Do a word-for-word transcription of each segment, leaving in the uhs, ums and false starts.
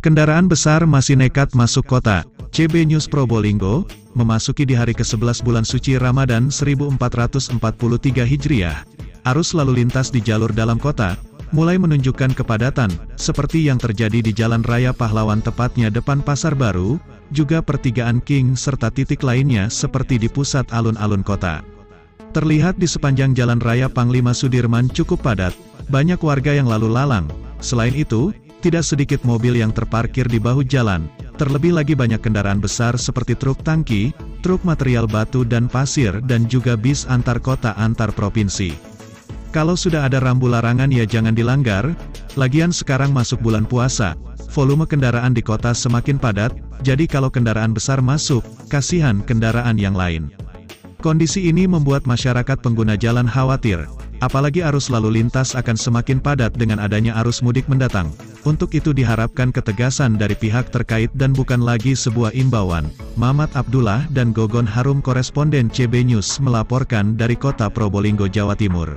Kendaraan besar masih nekat masuk kota. C B News Probolinggo, memasuki di hari ke sebelas bulan suci Ramadan seribu empat ratus empat puluh tiga Hijriah. Arus lalu lintas di jalur dalam kota mulai menunjukkan kepadatan, seperti yang terjadi di Jalan Raya Pahlawan tepatnya depan Pasar Baru, juga pertigaan King serta titik lainnya seperti di pusat alun-alun kota. Terlihat di sepanjang Jalan Raya Panglima Sudirman cukup padat, banyak warga yang lalu lalang. Selain itu, tidak sedikit mobil yang terparkir di bahu jalan, terlebih lagi banyak kendaraan besar seperti truk tangki, truk material batu dan pasir dan juga bis antar kota antar provinsi. Kalau sudah ada rambu larangan ya jangan dilanggar, lagian sekarang masuk bulan puasa, volume kendaraan di kota semakin padat, jadi kalau kendaraan besar masuk, kasihan kendaraan yang lain. Kondisi ini membuat masyarakat pengguna jalan khawatir, apalagi arus lalu lintas akan semakin padat dengan adanya arus mudik mendatang. Untuk itu diharapkan ketegasan dari pihak terkait dan bukan lagi sebuah imbauan. Mamat Abdullah dan Gogon Harum koresponden C B News melaporkan dari kota Probolinggo, Jawa Timur.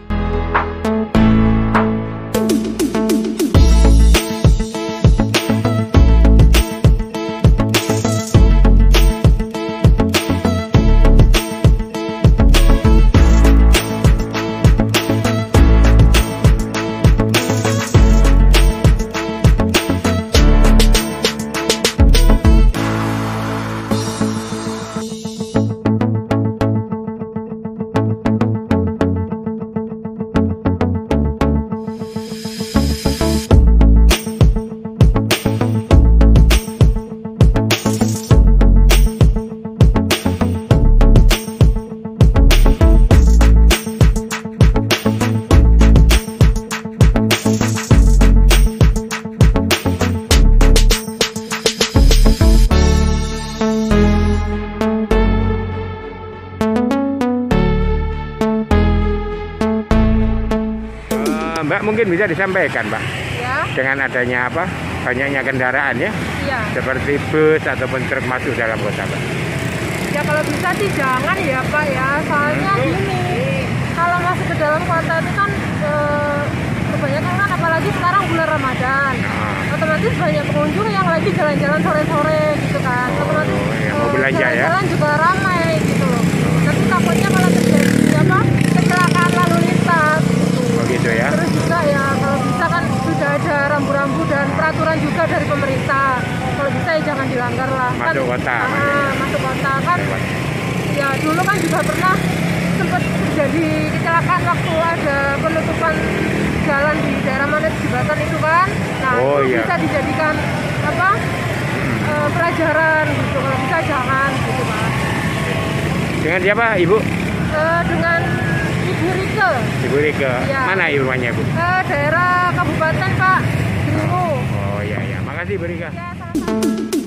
Mbak, mungkin bisa disampaikan, Mbak, ya, dengan adanya apa banyaknya kendaraan ya, ya. seperti bus ataupun truk masuk dalam kota, Mbak. Ya kalau bisa sih jangan ya Pak ya, soalnya Hmm. gini, kalau masuk ke dalam kota itu kan eh, kebanyakan kan apalagi sekarang bulan Ramadan, Nah. otomatis banyak pengunjung yang lagi jalan-jalan sore-sore gitu kan, otomatis Oh, ya, mau eh, belanja ya? jalan-jalan juga ramai gitu loh. Tapi takutnya malah terjadi apa kecelakaan lalu lintas. Oh gitu ya. Terus juga ya kalau bisa kan sudah ada rambu-rambu dan peraturan juga dari pemerintah. Kalau bisa ya jangan dilanggar lah. Masuk kan, kota, ah, maksudnya. masuk kota kan. Ya dulu kan juga pernah sempat terjadi kecelakaan waktu ada penutupan jalan di daerah mana di Jembatan itu kan. Nah Oh, itu iya. bisa dijadikan apa eh, pelajaran gitu. Kalau bisa jangan gitu Pak. Dengan siapa, Ibu? Eh, dengan Ibu Rike. Ibu Rike. Ya. Mana ibu rumahnya, Bu? Eh, daerah Kabupaten Pak Dringu. Oh iya, iya. Makasih, Bu Rike. Ya, sama-sama.